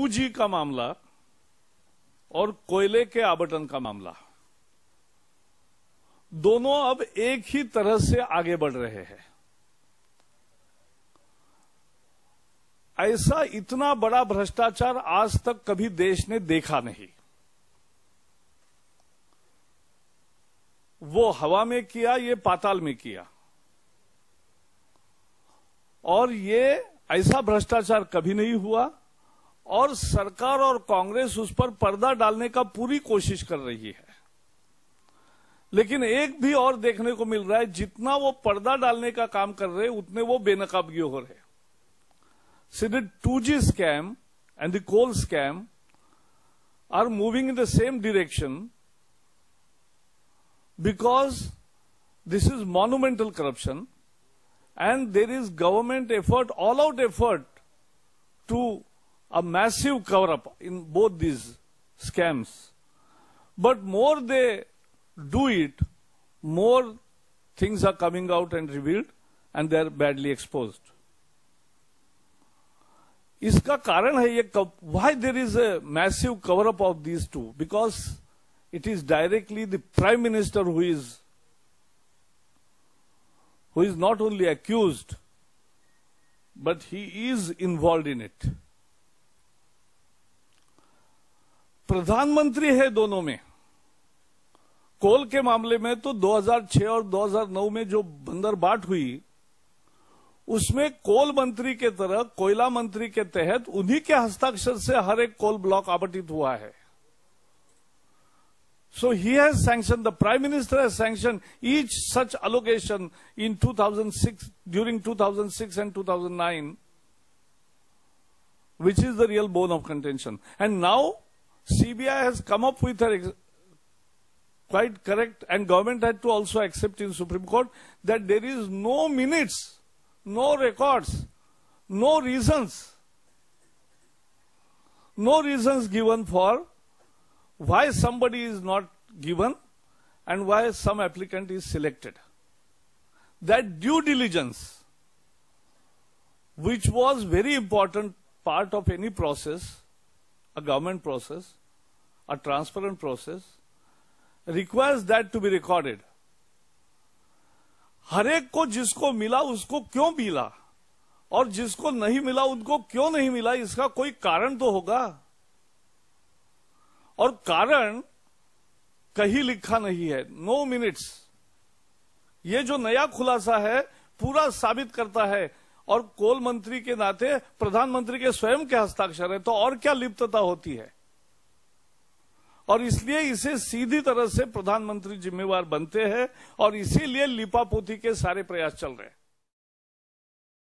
2G का मामला और कोयले के आवंटन का मामला दोनों अब एक ही तरह से आगे बढ़ रहे हैं। ऐसा इतना बड़ा भ्रष्टाचार आज तक कभी देश ने देखा नहीं। वो हवा में किया, ये पाताल में किया, और ये ऐसा भ्रष्टाचार कभी नहीं हुआ। और सरकार और कांग्रेस उस पर पर्दा डालने का पूरी कोशिश कर रही है। लेकिन एक भी और देखने को मिल रहा है, जितना वो पर्दा डालने का काम कर रहे उतने वो बेनकाबगी हो रहे। So the 2G scam and the coal scam are moving in the same direction because this is monumental corruption and there is government effort, all-out effort to a massive cover-up in both these scams. But more they do it, more things are coming out and revealed and they are badly exposed. इसका कारण है ये why there is a massive cover-up of these two? Because it is directly the Prime Minister who is not only accused, but he is involved in it. प्रधानमंत्री है दोनों में। कोल के मामले में तो 2006 और 2009 में जो बंदरबाट हुई, उसमें कोल मंत्री के तरह कोयला मंत्री के तहत उन्हीं के हस्ताक्षर से हर एक कोल ब्लॉक आवंटित हुआ है। So he has sanctioned, the Prime Minister has sanctioned each such allocation in 2006, during 2006 and 2009, which is the real bone of contention. And now CBI has come up with a quite correct, and government had to also accept in Supreme Court that there is no minutes, no records, no reasons given for why somebody is not given and why some applicant is selected. That due diligence, which was very important part of any process, a government process, a transparent process, requires that to be recorded. हर एक को जिसको मिला उसको क्यों मिला और जिसको नहीं मिला उनको क्यों नहीं मिला, इसका कोई कारण तो होगा। और कारण कहीं लिखा नहीं है, नो मिनट्स। ये जो नया खुलासा है पूरा साबित करता है, और कोल मंत्री के नाते प्रधानमंत्री के स्वयं के हस्ताक्षर है, तो और क्या लिप्तता होती है। और इसलिए इसे सीधी तरह से प्रधानमंत्री जिम्मेवार बनते हैं और इसीलिए लिपापोती के सारे प्रयास चल रहे हैं।